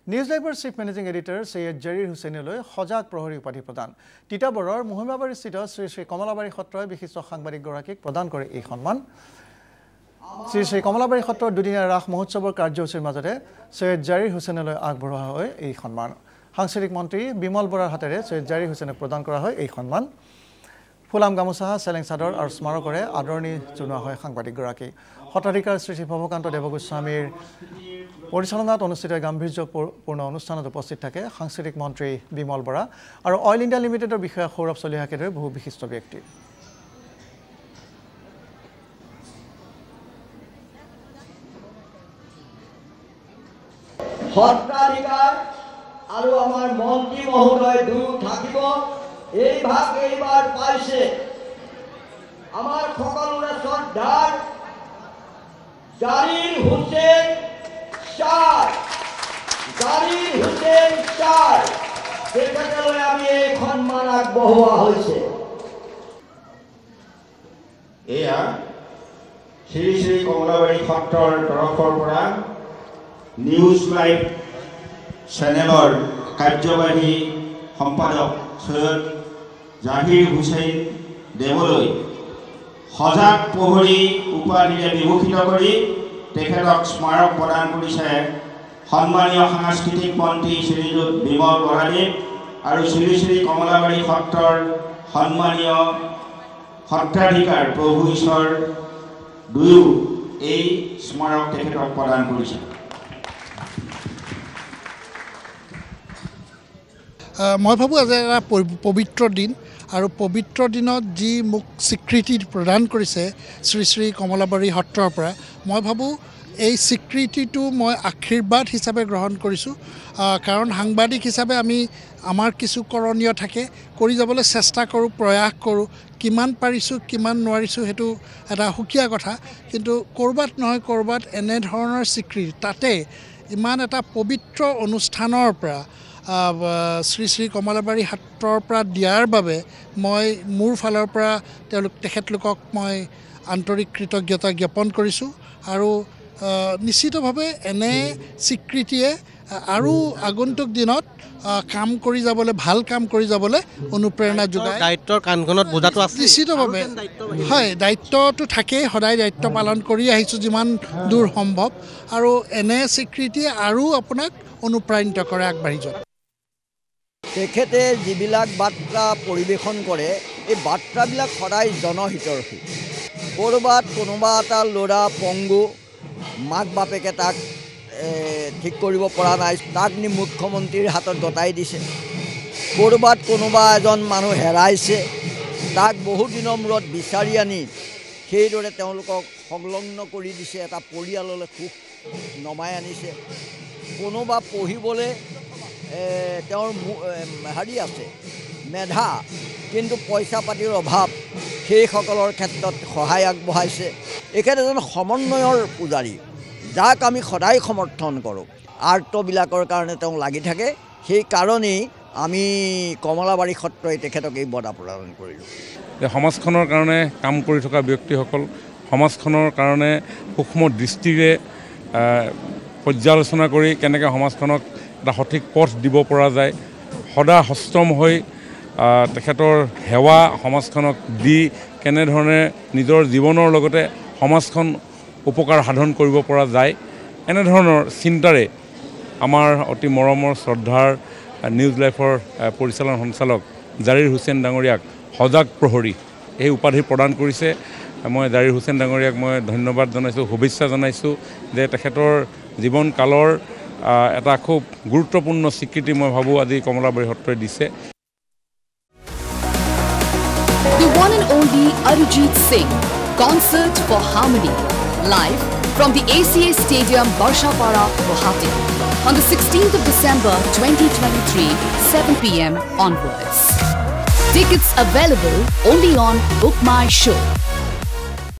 News লাইভৰ chief managing editor Syed Zarir হুছেইনলৈ সজাগ প্ৰহৰী উপাধি প্ৰদান তিতাবৰৰ মহিমাবাৰীস্থিত শ্ৰী শ্ৰী কমলাবাৰী সত্ৰই বিশিষ্ট সাংবাদিকগৰাকীক প্ৰদান কৰে এই সন্মান শ্ৰী শ্ৰী কমলাবাৰী সত্ৰৰ দুদিনীয়া ৰাস মহোৎসৱৰ কাৰ্যসূচীৰ মাজতে সৈয়দ জাৰিৰ হুছেইনলৈ আগবঢ়োৱা হয় এই সন্মান সাংস্কৃতিক মন্ত্ৰী বিমল বৰাৰ হাতেৰে সৈয়দ জাৰিৰ হুছেইনক প্ৰদান কৰা হয় এই সন্মান ফুলাম গামোচা চেলেং চাদৰ আৰু স্মাৰকৰে আদৰণি জনোৱা হয় সাংবাদিকগৰাকীক সত্ৰাধিকাৰ শ্ৰী শ্ৰী ভৱকান্ত দেৱগোস্বামীৰ পৰিচালনাত অনুষ্ঠিত গাম্ভীৰ্যপূৰ্ণ অনুষ্ঠানত উপস্থিত থাকে সাংস্কৃতিক মন্ত্ৰী বিমল বৰা আৰু অইল ইণ্ডিয়া লিমিটেডৰ বিষয়া সৌৰভ চলিহাকে ধৰি বহু বিশিষ্ট ব্যক্তি সত্ৰাধিকাৰ আৰু আমাৰ মন্ত্ৰী মহোদয় দুয়ো থাকিব এই ভাগ এইবাৰ পাইছে আমাৰ সকলোৰে শ্ৰদ্ধাৰ জাৰিৰ হুছেইন ছাৰ তেখেতলৈ আমি এই সন্মান আগবঢ়োৱা হৈছে এয়া শ্ৰী শ্ৰী কমলাবাৰী সত্ৰৰ তৰফৰ পৰা নিউজ লাইভ চেনেলৰ কাৰ্যবাহী সম্পাদক সৈয়দ জাহিৰ হুছেইন দেৱলৈ সজাগ প্ৰহৰী উপাধিৰে বিভূষিত কৰি তেখেতক স্মাৰক প্ৰদান কৰিছে সন্মানীয় সাংস্কৃতিক মন্ত্ৰী শ্ৰীযুত বিমল বৰাদেৱ আৰু শ্ৰী শ্ৰী কমলাবাৰী সত্ৰৰ সন্মানীয় সত্ৰাধিকাৰ প্ৰভু ঈশ্বৰ দুয়ো এই স্মাৰক তেখেতক প্ৰদান কৰিছে মই ভাবোঁ আজি এটা পবিত্ৰ দিন আৰু পবিত্ৰ দিনত যি মোক স্বীকৃতি প্ৰদান কৰিছে শ্ৰী শ্ৰী কমলাবাৰী সত্ৰৰ পৰা মই ভাবোঁ এই স্বীকৃতিটো মই আশীৰ্বাদ হিচাপে গ্ৰহণ কৰিছোঁ কাৰণ সাংবাদিক হিচাপে আমি আমাৰ কিছু কৰণীয় থাকে কৰি যাবলৈ চেষ্টা কৰোঁ প্ৰয়াস কৰোঁ কিমান পাৰিছোঁ কিমান নোৱাৰিছোঁ সেইটো এটা সুকীয়া কথা কিন্তু ক'ৰবাত নহয় ক'ৰবাত এনেধৰণৰ স্বীকৃতি তাতে ইমান এটা পবিত্ৰ অনুষ্ঠানৰ পৰা শ্ৰী শ্ৰী কমলাবাৰী সত্ৰৰ পৰা দিয়াৰ বাবে মই মোৰ ফালৰ পৰা তেখেতলোকক মই আন্তৰিক কৃতজ্ঞতা জ্ঞাপন কৰিছোঁ আৰু নিশ্চিতভাৱে এনে স্বীকৃতিয়ে আৰু আগন্তুক দিনত কাম কৰি যাবলৈ ভাল কাম কৰি যাবলৈ অনুপ্ৰেৰণা যোগায় দায়িত্বৰ কাণখনত বোজাটো আছে নিশ্চিতভাৱে হয় দায়িত্বটো থাকেই সদায় দায়িত্ব পালন কৰি আহিছোঁ যিমান দূৰ সম্ভৱ আৰু এনে স্বীকৃতিয়ে আৰু আপোনাক অনুপ্ৰাণিত কৰে আগবাঢ়ি যোৱা তেখেতে যিবিলাক বাৰ্তা পৰিৱেশন কৰে এই বাৰ্তাবিলাক সদায় জনহিতৈষী ক'ৰবাত কোনোবা এটা ল'ৰা পংগু মাক বাপেকে তাক ঠিক কৰিব পৰা নাই তাক নি মুখ্যমন্ত্ৰীৰ হাতত গতাই দিছে ক'ৰবাত কোনোবা এজন মানুহ হেৰাইছে তাক বহু দিনৰ মূৰত বিচাৰি আনি সেইদৰে তেওঁলোকক সংলগ্ন কৰি দিছে এটা পৰিয়াললৈ সুখ নমাই আনিছে কোনোবা পঢ়িবলৈ তেওঁৰ হেৰি আছে মেধা কিন্তু পইচা পাতিৰ অভাৱ সেইসকলৰ ক্ষেত্ৰত সহায় আগবঢ়াইছে এখেত এজন সমন্বয়ৰ পূজাৰী যাক আমি সদায় সমৰ্থন কৰোঁ আৰ্টবিলাকৰ কাৰণে তেওঁ লাগি থাকে সেইকাৰণেই আমি কমলাবাৰী সত্ৰই তেখেতক এই বঁটা প্ৰদান কৰিলোঁ সমাজখনৰ কাৰণে কাম কৰি থকা ব্যক্তিসকল সমাজখনৰ কাৰণে সূক্ষ্ম দৃষ্টিৰে পৰ্যালোচনা কৰি কেনেকৈ সমাজখনক এটা সঠিক পথ দিব পৰা যায় সদা হস্তম হৈ তেখেতৰ সেৱা সমাজখনক দি কেনেধৰণে নিজৰ জীৱনৰ লগতে সমাজখন উপকাৰ সাধন কৰিব পৰা যায় এনেধৰণৰ চিন্তাৰে আমাৰ অতি মৰমৰ শ্ৰদ্ধাৰ নিউজ লাইভৰ পৰিচালন সঞ্চালক জাৰিৰ হুছেইন ডাঙৰীয়াক সজাগ প্ৰহৰী এই উপাধি প্ৰদান কৰিছে মই জাৰিৰ হুছেইন ডাঙৰীয়াক মই ধন্যবাদ জনাইছোঁ শুভেচ্ছা জনাইছোঁ যে তেখেতৰ জীৱনকালৰ এটা খুব গুৰুত্বপূৰ্ণ স্বীকৃতি মই ভাবোঁ আজি কমলাবাৰী সত্ৰই দিছে The one and only Arijit Singh Concert for Harmony live from the ACA Stadium Barshapara Guwahati on the 16th of December 2023 7 p.m. onwards. Tickets available only on Book My Show.